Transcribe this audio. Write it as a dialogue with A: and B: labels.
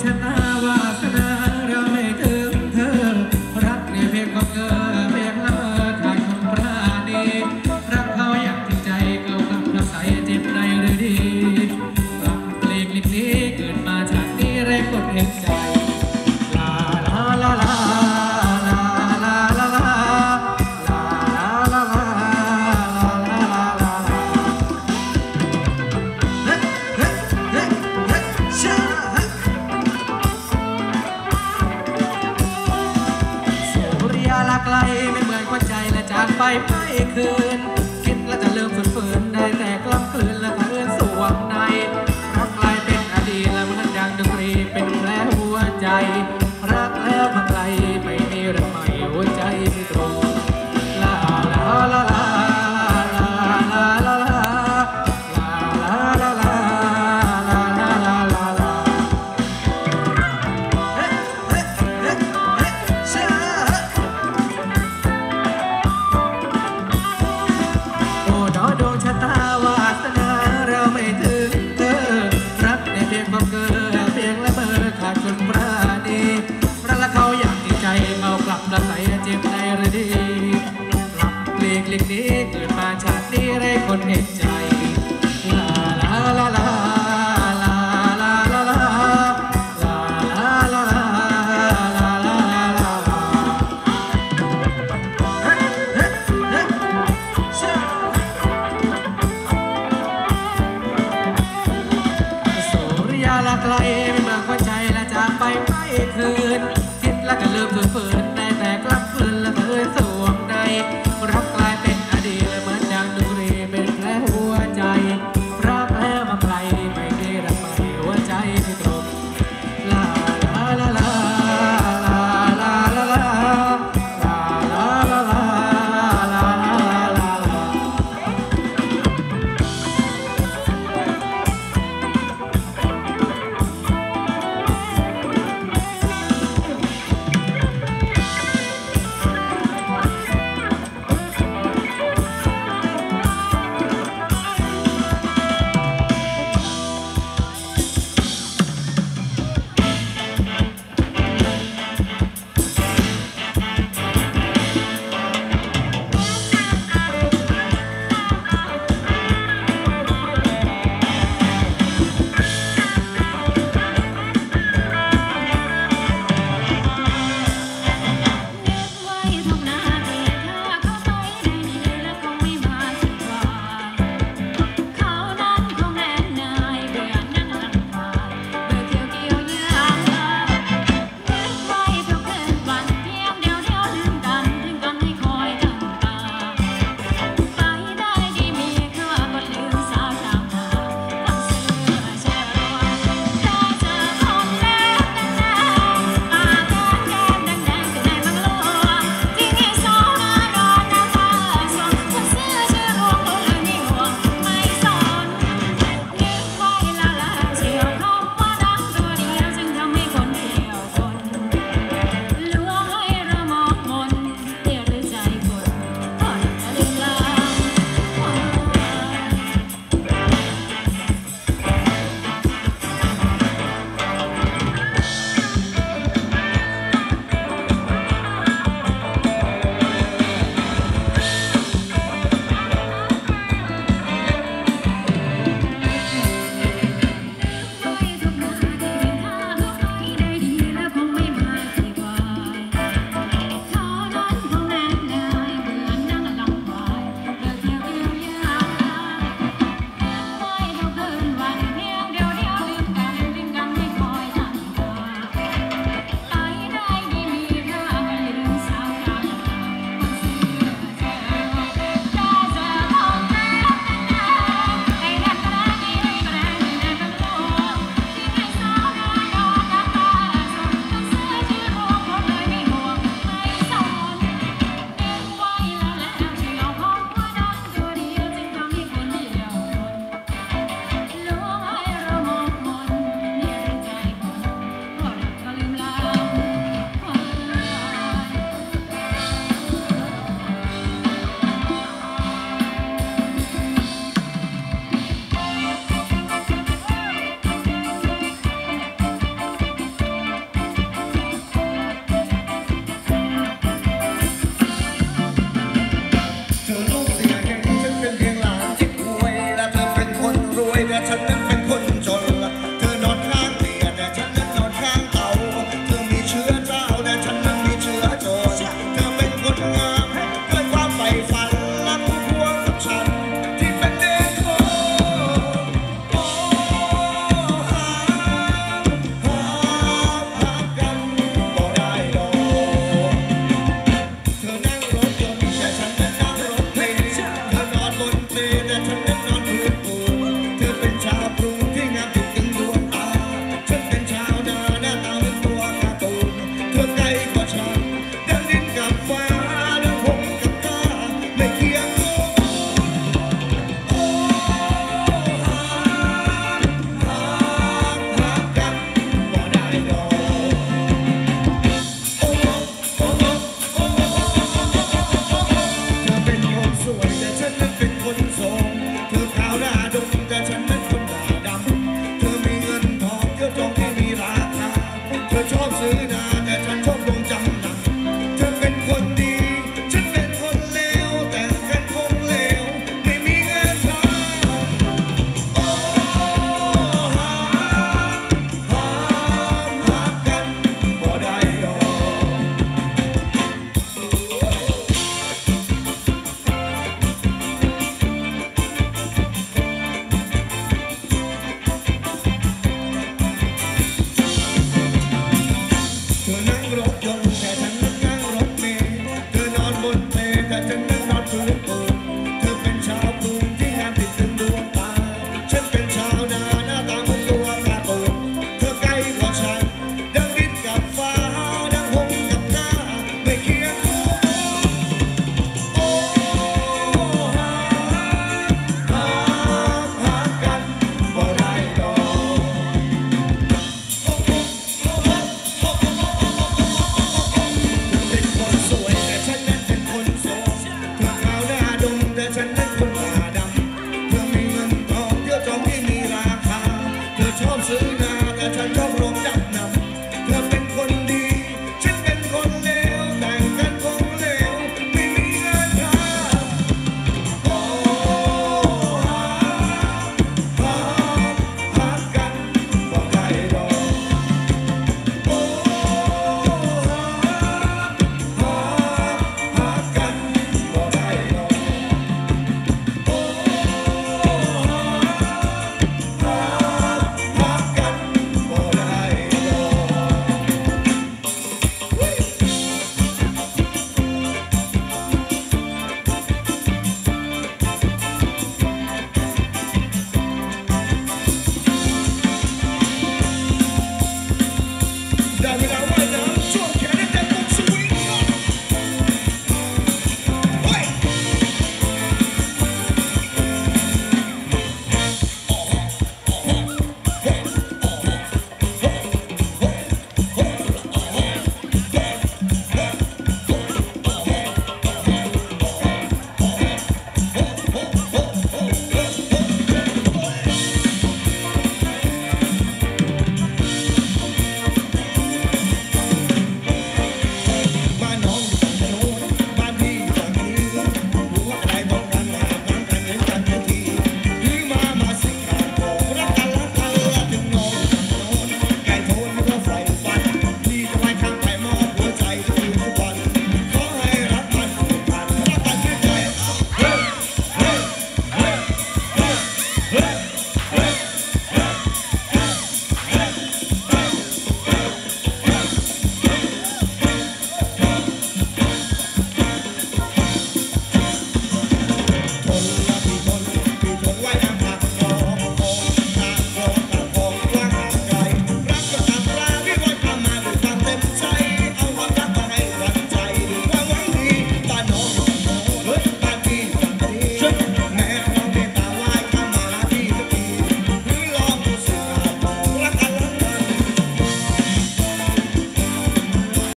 A: ชะตาวาสนาเราไม่ถึงเธอรักในเพียงของเธอเพียงละเมอขาดความปราณีรักเขาอย่างที่ใจเก่ากับกระใสเจ็บในหรือดีกลับเพลงลิบนี้เกิดมาจากนี้แรงกดเห็นใจลาลาลาลาไกลไม่เหมือนคนใจและจากไปไม่คืนคิดแล้วจะเริ่มฝืนได้แต่กล้ำกลืนและเพื่อนสวมในรักกลายเป็นอดีตและเหมือนดังดนตรีเป็นแผลหัวใจรักแล้วมาไกลไม่มีเรื่องใหม่หัวใจไม่ตรงลาลาลาลาใส่เจ็บในหรือดีหลับเพลงเล็กนี้เกิดมาชาตินี้ได้คนเห็นใจลาลาลาลาลาลาลาลาลาลาลาลาลาลาสุริยาละไกลไม่เหมือนคนใจและจากไปไม่คืนคิดแล้วก็เริ่มฝืนแต่กลับคืนและเธอสวมในรักกลายเป็นอดีตและเหมือนดังดนตรีเป็นแผลหัวใจรักแล้วมาไกลไม่ได้รักไปหัวใจไม่ตรงลาลาลาลาลาลาลาลาลาลาลาลาลาลาล
B: เธอชอบซื้อนาแต่ฉันชอบโด